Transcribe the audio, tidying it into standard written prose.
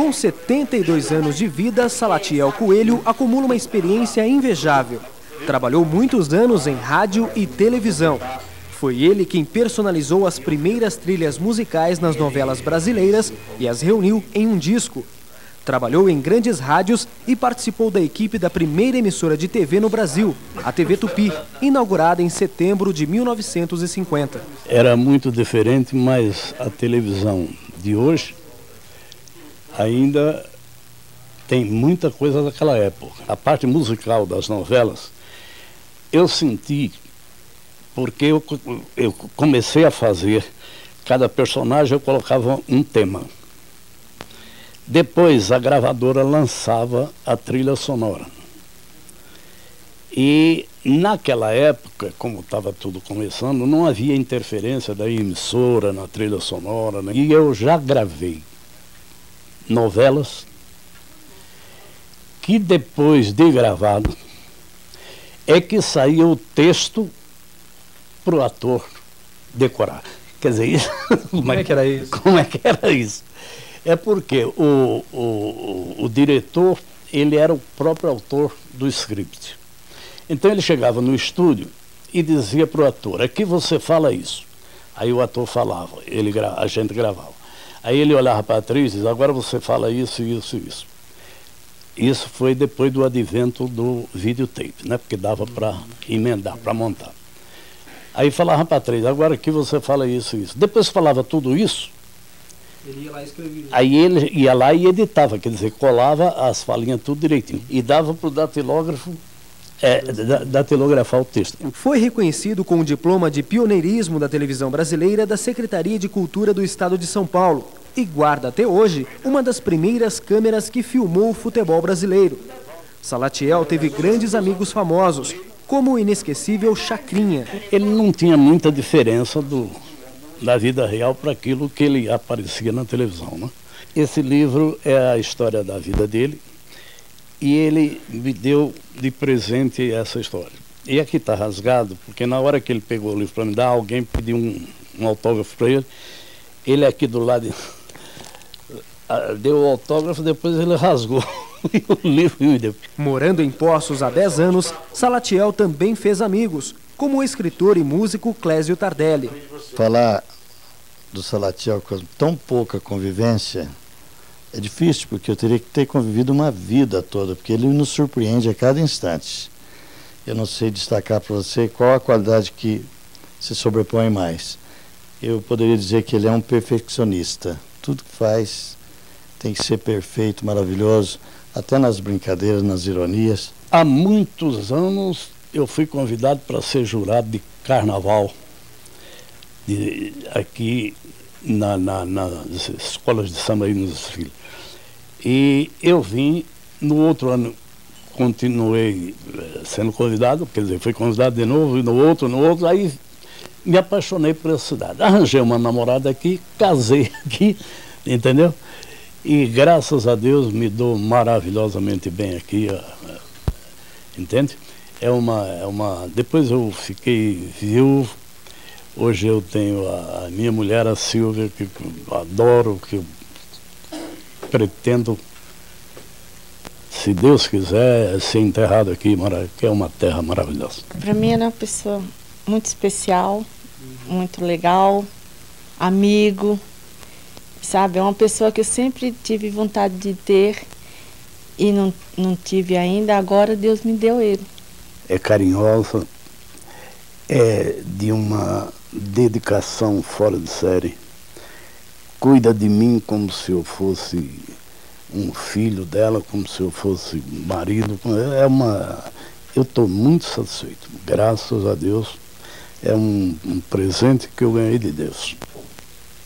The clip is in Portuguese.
Com 72 anos de vida, Salatiel Coelho acumula uma experiência invejável. Trabalhou muitos anos em rádio e televisão. Foi ele quem personalizou as primeiras trilhas musicais nas novelas brasileiras e as reuniu em um disco. Trabalhou em grandes rádios e participou da equipe da primeira emissora de TV no Brasil, a TV Tupi, inaugurada em setembro de 1950. Era muito diferente, mas a televisão de hoje ainda tem muita coisa daquela época. A parte musical das novelas, eu senti, porque eu comecei a fazer, cada personagem eu colocava um tema. Depois a gravadora lançava a trilha sonora. E naquela época, como estava tudo começando, não havia interferência da emissora na trilha sonora, né? E eu já gravei novelas que depois de gravado é que saía o texto para o ator decorar. Quer dizer, como é que era isso? Como é que era isso? É porque o diretor, ele era o próprio autor do script. Então ele chegava no estúdio e dizia para o ator, aqui você fala isso. Aí o ator falava, a gente gravava. Aí ele olhava para a atriz e dizia, agora você fala isso, isso e isso. Isso foi depois do advento do videotape, né? Porque dava para emendar, para montar. Aí falava para a atriz, agora aqui você fala isso e isso. Depois que falava tudo isso, ele ia lá e escrevia. Aí ele ia lá e editava, quer dizer, colava as falinhas tudo direitinho. E dava para o datilógrafo datilografar o texto. Foi reconhecido com o diploma de pioneirismo da televisão brasileira da Secretaria de Cultura do Estado de São Paulo e guarda até hoje uma das primeiras câmeras que filmou o futebol brasileiro. Salatiel teve grandes amigos famosos, como o inesquecível Chacrinha. Ele não tinha muita diferença da vida real para aquilo que ele aparecia na televisão, né? Esse livro é a história da vida dele e ele me deu de presente essa história. E aqui está rasgado, porque na hora que ele pegou o livro para me dar, alguém pediu um autógrafo para ele. Ele aqui do lado deu o autógrafo, depois ele rasgou o livro e me deu. Morando em Poços há 10 anos, Salatiel também fez amigos, como o escritor e músico Clésio Tardelli. Falar do Salatiel com tão pouca convivência é difícil, porque eu teria que ter convivido uma vida toda, porque ele nos surpreende a cada instante. Eu não sei destacar para você qual a qualidade que se sobrepõe mais. Eu poderia dizer que ele é um perfeccionista. Tudo que faz tem que ser perfeito, maravilhoso, até nas brincadeiras, nas ironias. Há muitos anos eu fui convidado para ser jurado de carnaval aqui nas escolas de samba aí nos desfiles. E eu vim, no outro ano continuei sendo convidado, quer dizer, fui convidado de novo, e no outro, aí me apaixonei por essa cidade. Arranjei uma namorada aqui, casei aqui, entendeu? E graças a Deus me dou maravilhosamente bem aqui, entende? Depois eu fiquei viúvo, hoje eu tenho a minha mulher, a Silvia, que eu adoro, que eu pretendo, se Deus quiser, ser enterrado aqui, que é uma terra maravilhosa. Para mim era uma pessoa muito especial, muito legal, amigo, sabe? É uma pessoa que eu sempre tive vontade de ter e não tive ainda, agora Deus me deu ele. É carinhosa, é de uma dedicação fora de série, cuida de mim como se eu fosse um filho dela, como se eu fosse marido. Eu estou muito satisfeito, graças a Deus. É um presente que eu ganhei de Deus.